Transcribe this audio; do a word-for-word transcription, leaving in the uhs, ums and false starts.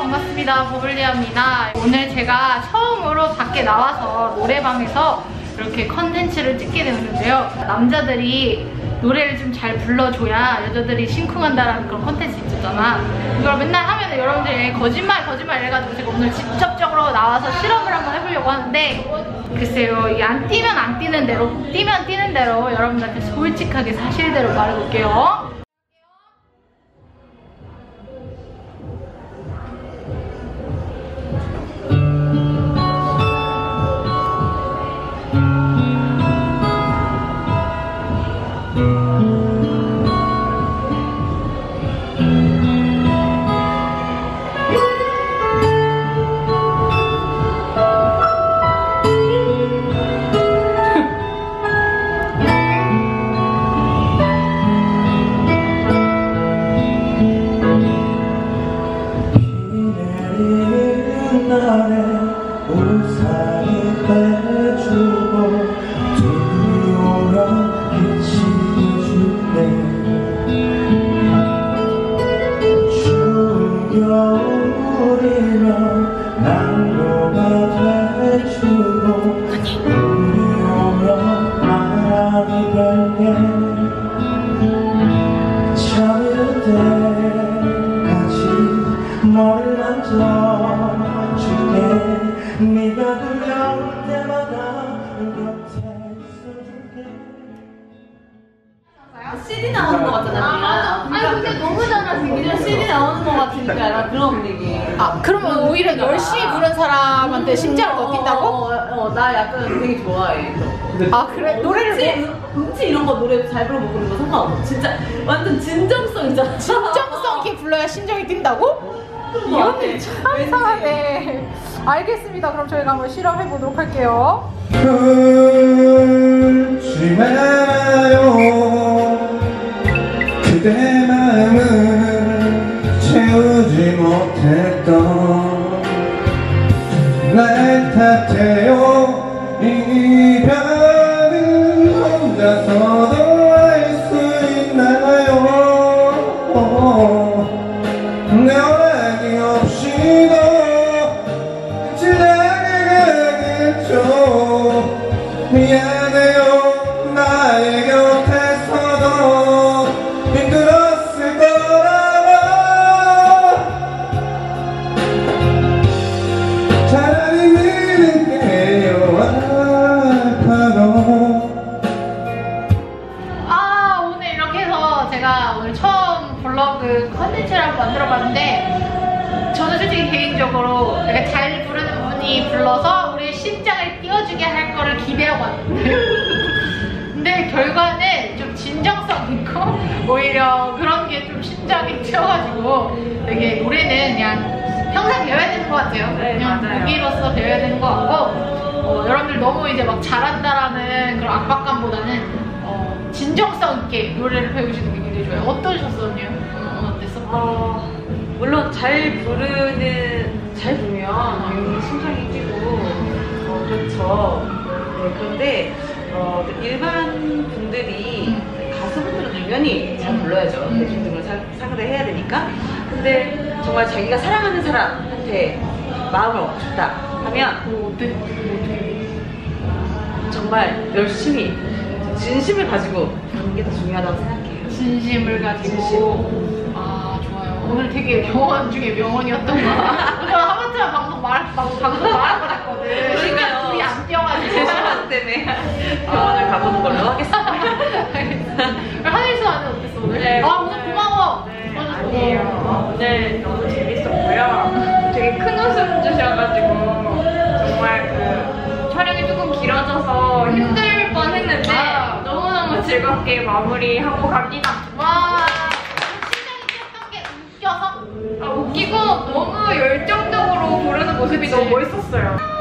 반갑습니다. 버블리아입니다. 오늘 제가 처음으로 밖에 나와서 노래방에서 이렇게 컨텐츠를 찍게 되었는데요. 남자들이 노래를 좀 잘 불러줘야 여자들이 심쿵한다라는 그런 컨텐츠 있었잖아. 이걸 맨날 하면 여러분들이 거짓말 거짓말 이래가지고 제가 오늘 직접적으로 나와서 실험을 한번 해보려고 하는데, 글쎄요, 이게 안 뛰면 안 뛰는 대로, 뛰면 뛰는 대로 여러분들한테 솔직하게 사실대로 말해볼게요. 씨디 나오는 거 같잖아. 아, 아니 근데 너무 잘하시길래 씨디 나오는 거 같으니까 약간 그런 분위기. 아, 그러면 오히려 열심히 부른 사람한테 심장을 더 뛴다고? 어, 어, 어, 나 약간 되게 좋아해. 아, 그래? 노래를 음치, 뭐... 음치 이런 거 노래 잘 부르고 그런 거 상관없어. 진짜 완전 진정성 있잖아. 진정성 있게 불러야 심장이 뛴다고? 이거는 참 이상하네. 알겠습니다. 그럼 저희가 한번 실험해 보도록 할게요. 울지 마요. 그대 마음을 채우지 못했던 날 탓해요. 이별은 혼자서도 할 수 있나요? 내 허락이 없이도 지나가겠죠. 미안해요. 나의 곁에서도 힘들었을 거라고. 차라리 믿을게요. 아파도. 아, 오늘 이렇게 해서 제가 오늘 처음 블로그 컨텐츠를 한번 만들어봤는데, 저는 솔직히 개인적으로 이렇게 잘 부르는 분이 불러서 우리 심장을 띄워주게 할 거를 기대하고 왔는데 근데 결과는 좀 진정성 있고 오히려 그런 게 좀 심장이 튀어가지고 되게 노래는 그냥 평생 배워야 되는 것 같아요. 네, 그냥 맞아요. 무기로서 배워야 되는 것 같고, 어, 여러분들 너무 이제 막 잘한다라는 그런 압박감보다는 어, 진정성 있게 노래를 배우시는 게 굉장히 좋아요. 어떠셨었나요? 어, 어땠어? 어, 물론 잘 부르는, 잘 부르면 당연히 심장이 뛰고 어, 그렇죠. 네, 그런데 어, 일반 분들이 가수분들은 당연히 잘 불러야죠. 대중들을 상대를 해야 되니까. 근데 정말 자기가 사랑하는 사람한테 마음을 얻고 싶다 하면 뭐 어때? 정말 열심히 진심을 가지고 하는 게 더 중요하다고 생각해요. 진심을 가지고. 진심. 아, 좋아요. 오늘 되게 명언 중에 명언이었던 거. 저 하마터면 방송 말, 방송 말할 뻔했거든. 그러니까 둘이 안 뛰어가지고. 제 시간 때문에 병원을 가보는 걸로 하겠습니다. 하늘수 아는 어땠어 오늘? 네, 아, 오늘 고마워. 네, 아니에요. 어, 오늘 너무 재밌었고요. 되게 큰 웃음 주셔가지고 정말 그 촬영이 조금 길어져서 힘들 뻔했는데 아. 너무너무 즐겁게 마무리하고 갑니다. 와, 심장이 뛰었던 게 웃겨서? 아, 웃기고 너무 열정적으로 부르는 모습이 너무 멋있었어요.